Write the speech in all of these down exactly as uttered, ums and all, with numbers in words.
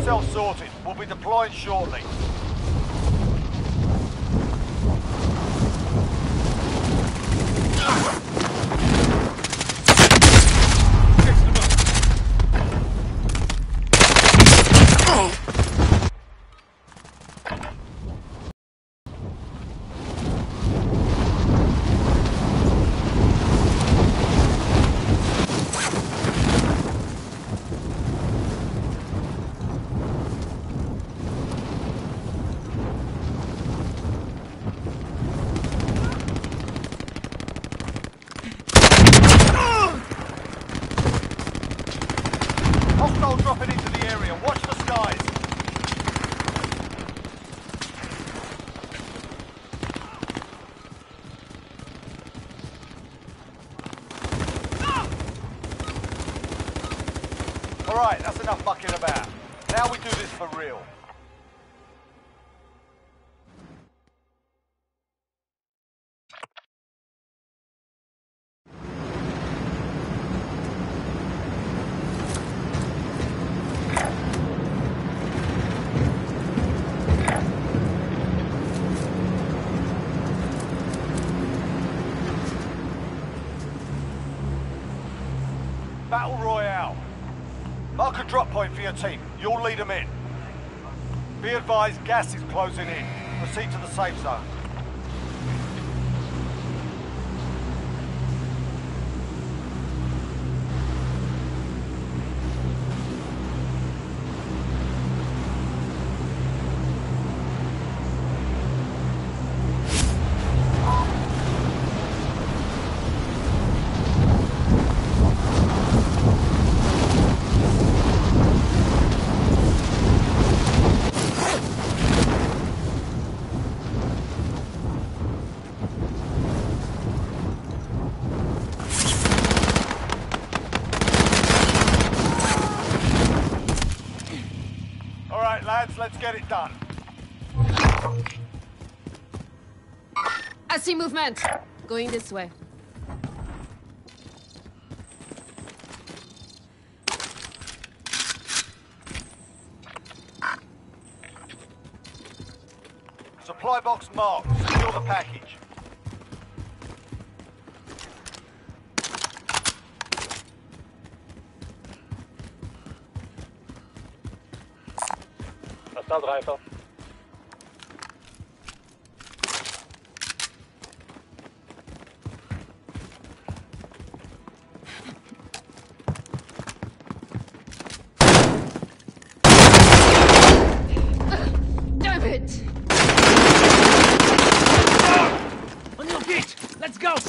yourself sorted. We'll be deploying shortly. Hostile dropping into the area. Watch the skies. All right, that's enough mucking about. Now we do this for real. Battle Royale. Mark a drop point for your team. You'll lead them in. Be advised, gas is closing in. Proceed to the safe zone. Lads, let's get it done. I see movement. Going this way. Supply box marked. Secure the package. Standreifer. Damn it! On your feet! Let's go!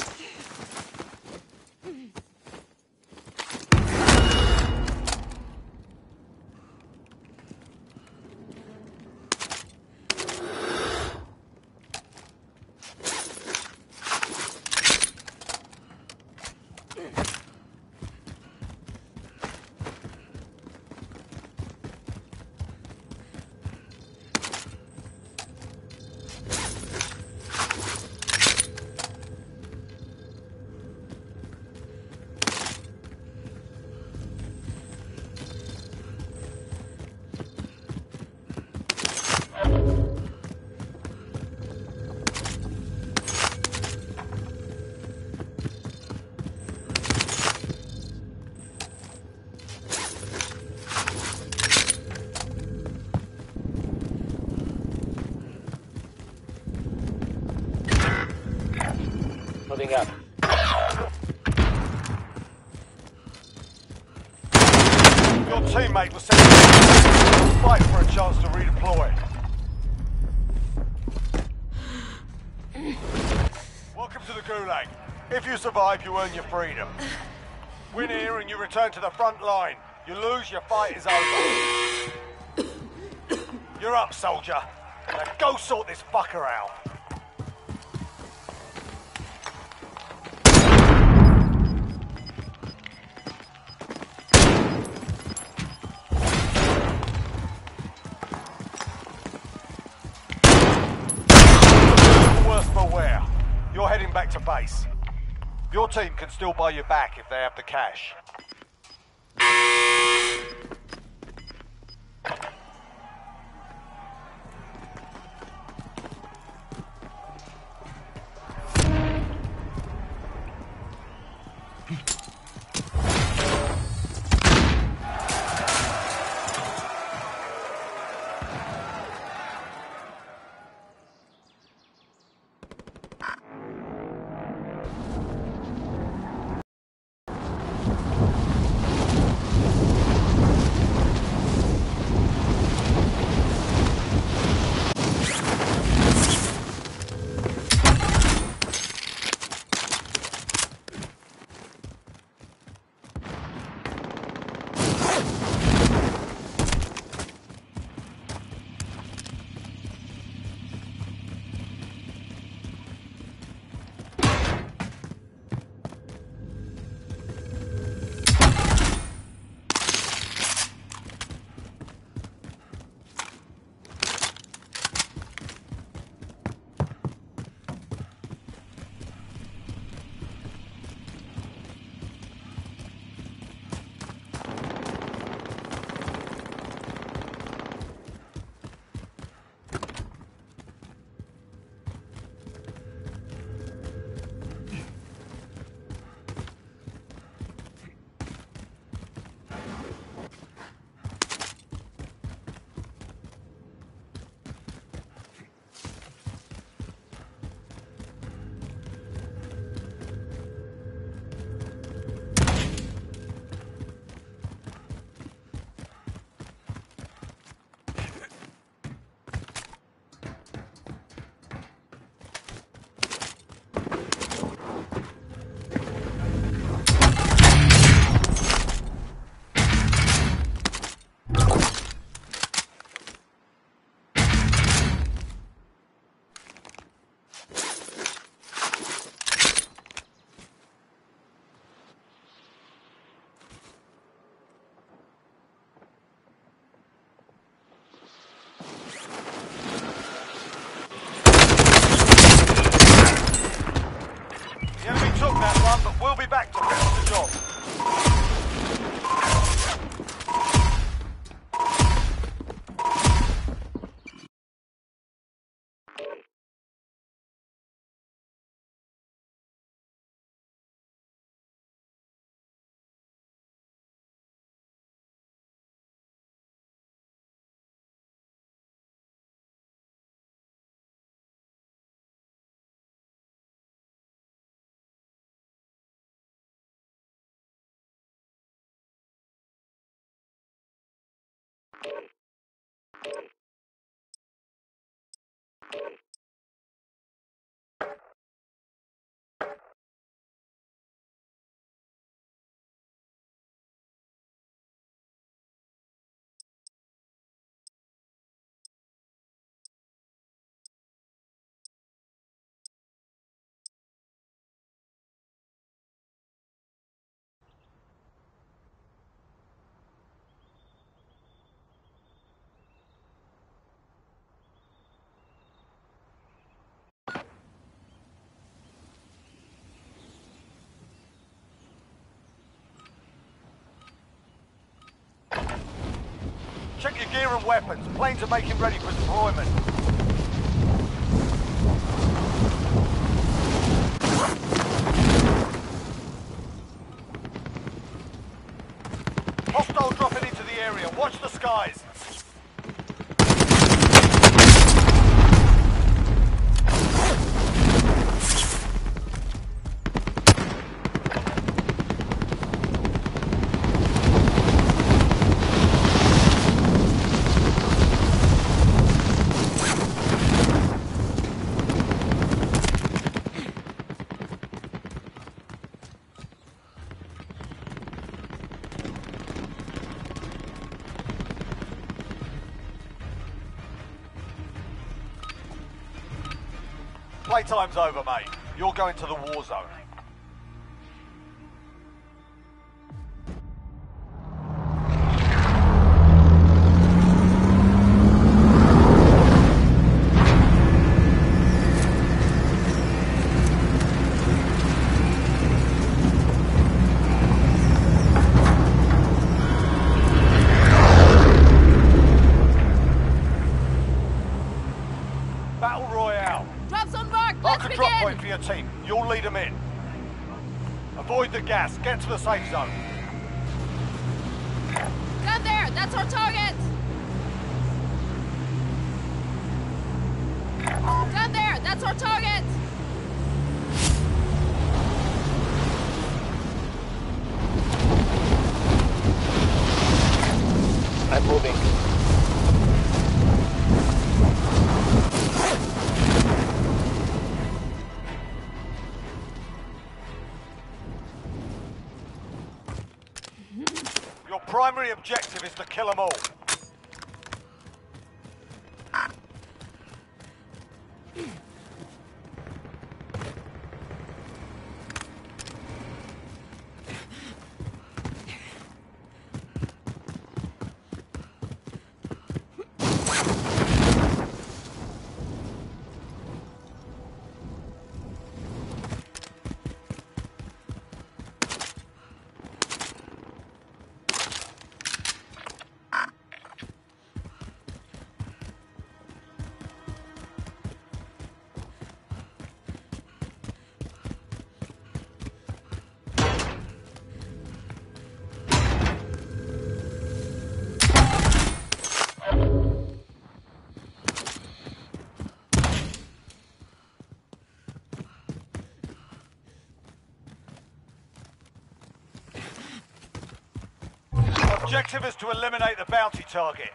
Moving up. Your teammate was sent to fight for a chance to redeploy. Welcome to the Gulag. If you survive, you earn your freedom. Win here and you return to the front line. You lose, your fight is over. You're up, soldier. Now go sort this fucker out. You're heading back to base. Your team can still buy you back if they have the cash. We'll be back to finish the job. Check your gear and weapons. Planes are making ready for deployment. Hostile dropping into the area. Watch the skies. Playtime's over, mate. You're going to the war zone. Battle Royale. Drops on mark. Mark Let's a drop begin. point for your team. You'll lead them in. Avoid the gas. Get to the safe zone. Gun there! That's our target! Gun there! That's our target! I'm moving. Your primary objective is to kill them all. Objective is to eliminate the bounty target.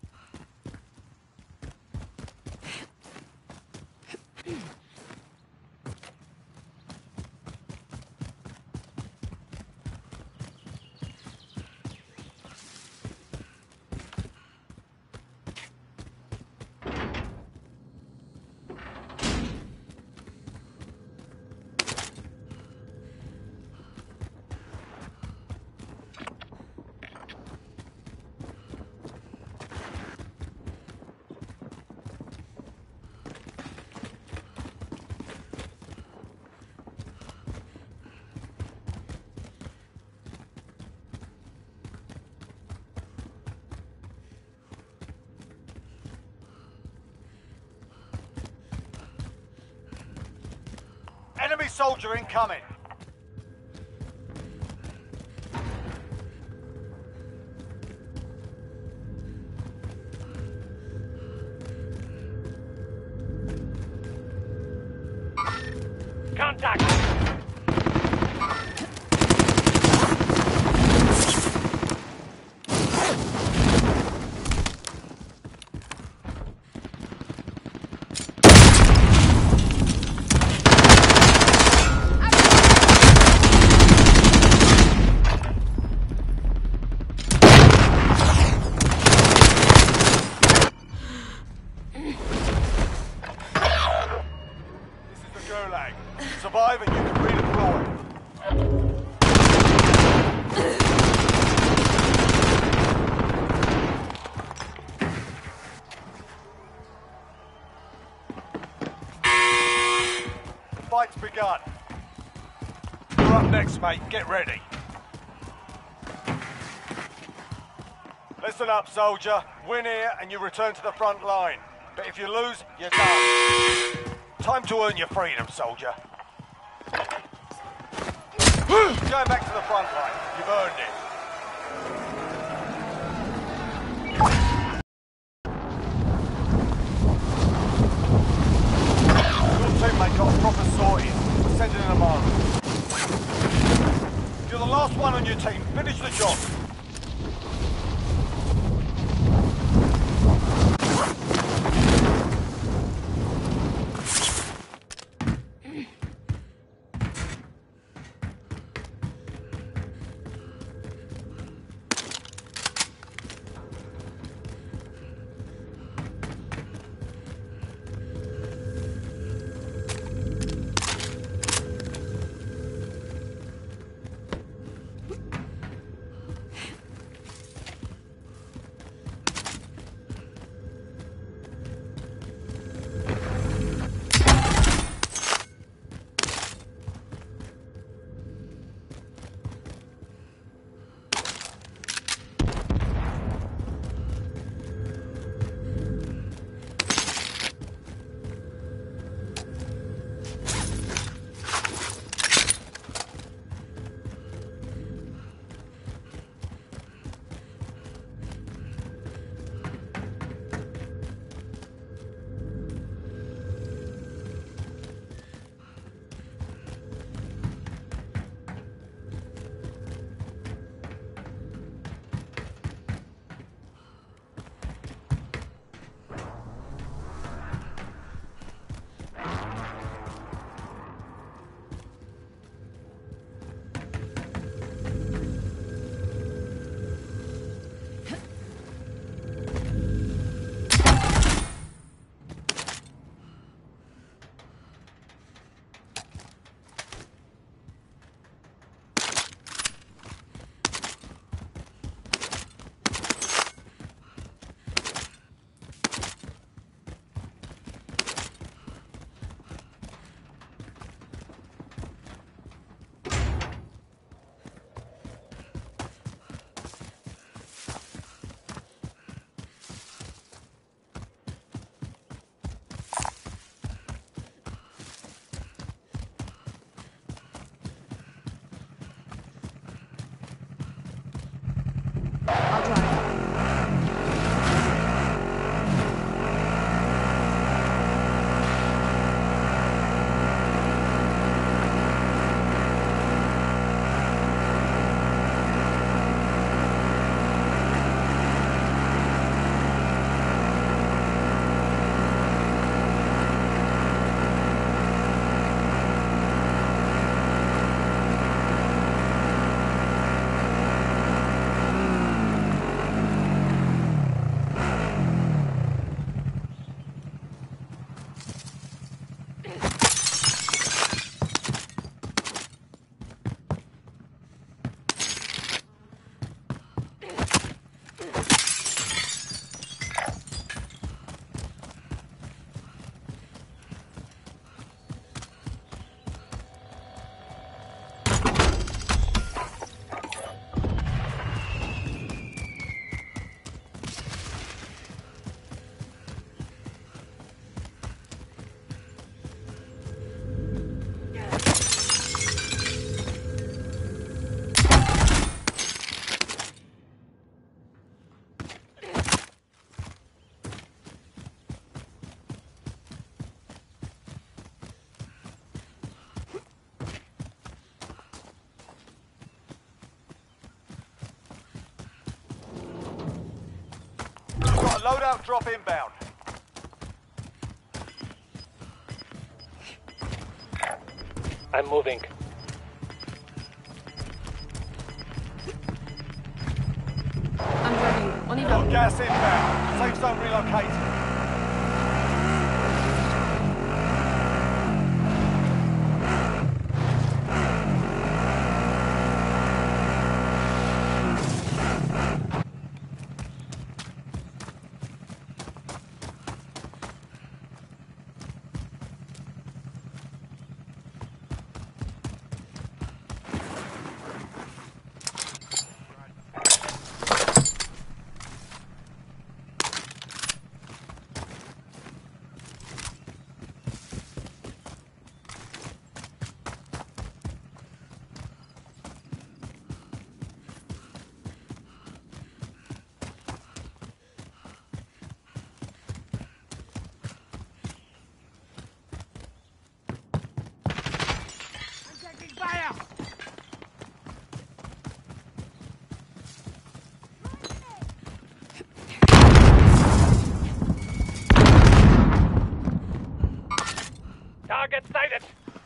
Enemy soldier incoming. Contact! Survive and you can redeploy. The fight's begun. You're up next, mate. Get ready. Listen up, soldier. Win here and you return to the front line. But if you lose, you're done. Time to earn your freedom, soldier. Going back to the front line. You've earned it. Your teammate got a proper sorting. We'll send it in a moment. You're the last one on your team. Finish the job. Loadout drop inbound. I'm moving. I'm driving. On y Got va. gas inbound. Safe zone relocated. Taking fire! Target sighted.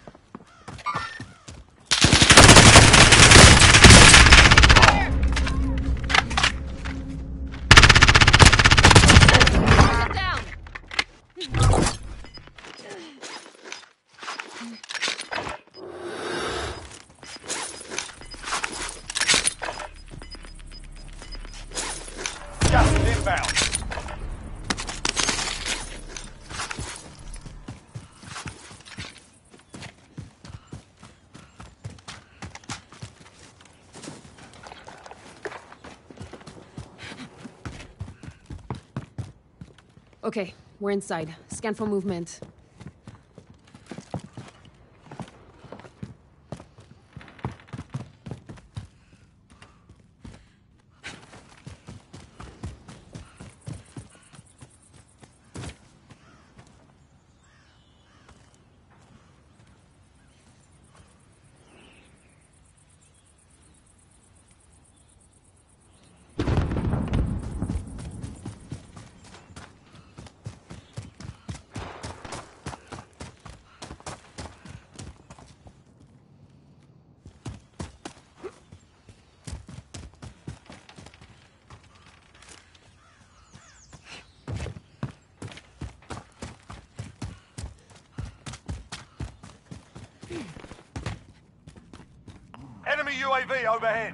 Sit down. Gas is inbound. Okay, we're inside. Scan for movement. Enemy U A V overhead.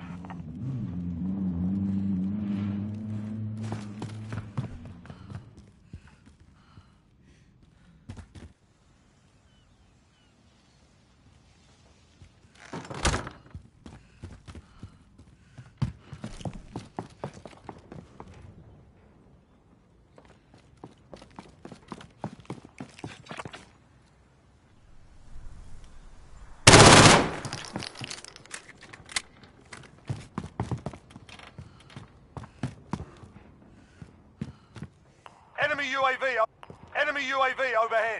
Enemy U A V. o- Enemy U A V overhead.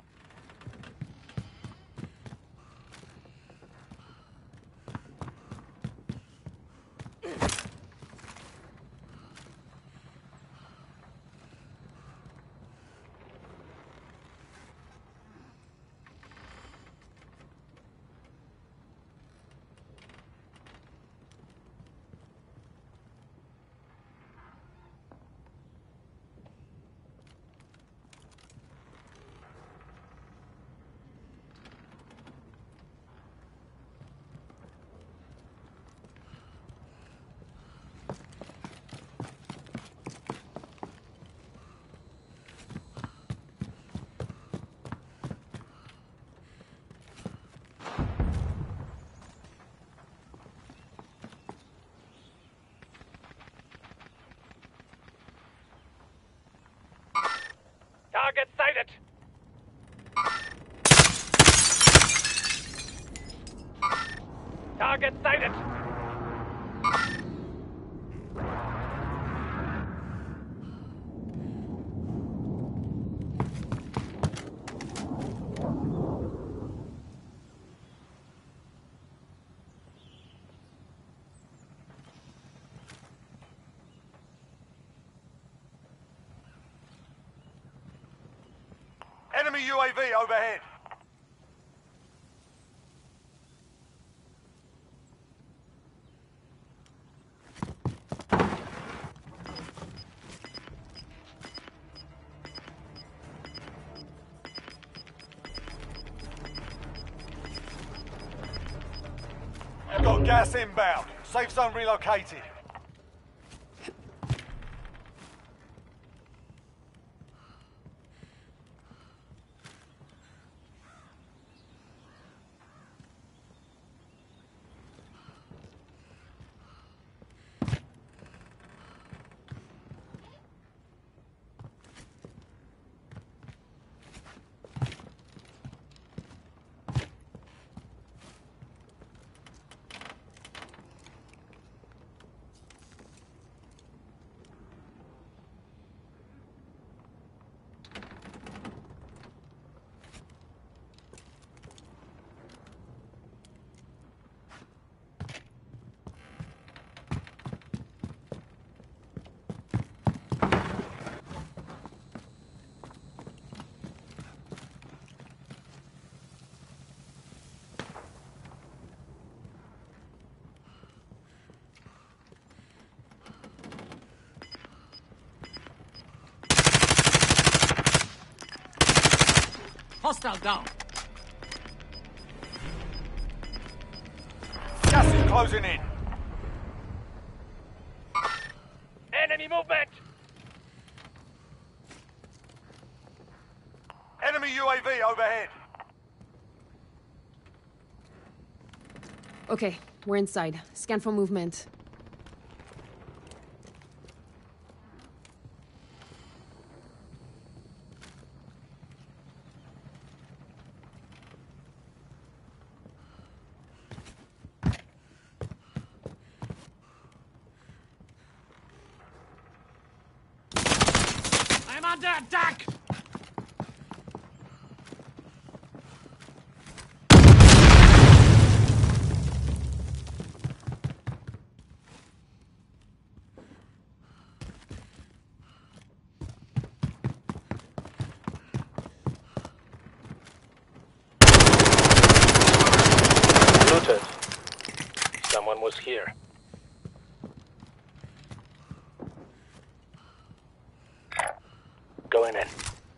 Target sighted. Target sighted. Enemy U A V overhead. Got gas inbound. Safe zone relocated. Hostile down. Gas is closing in. Enemy movement! Enemy U A V overhead. Okay, we're inside. Scan for movement. I'm under attack! Looted. Someone was here. Going in.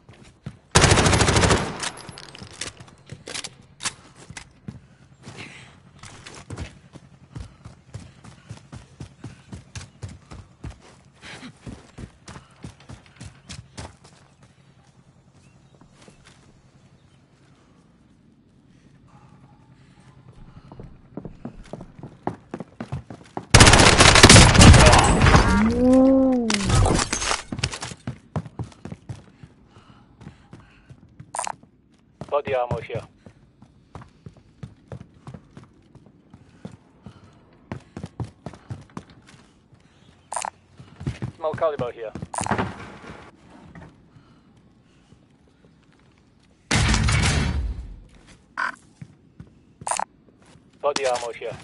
Body armor here. Small caliber here. Body armor here.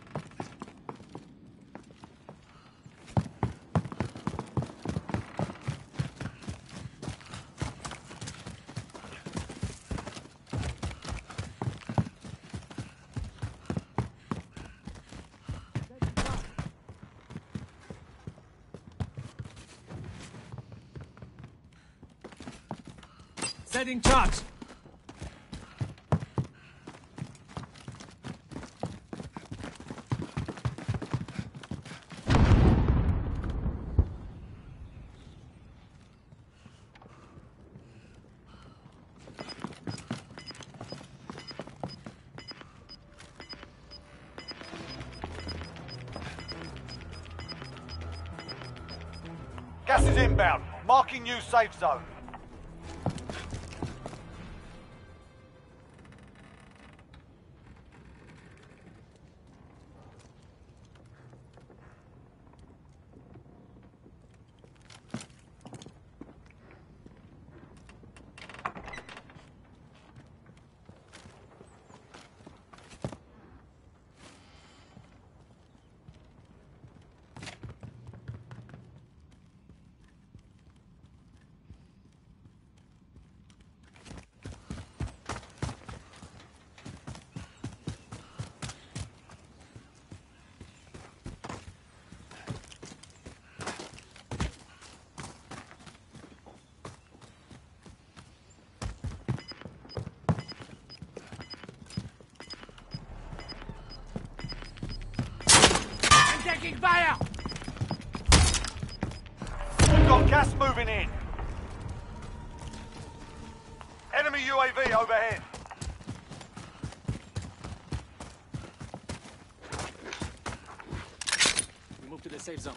Setting charge. Gas is inbound. Marking new safe zone. Taking fire! We've got gas moving in. Enemy U A V overhead. We move to the safe zone.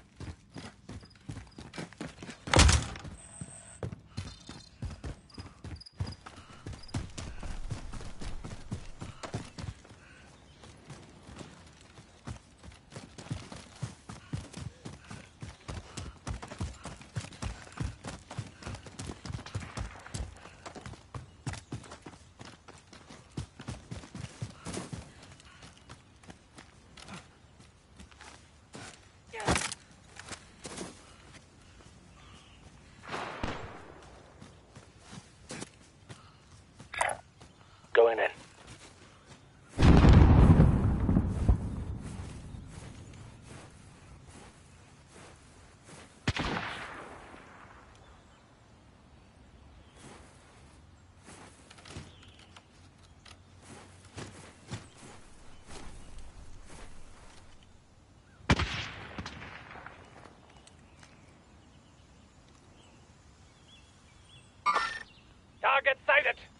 Going in. Target sighted!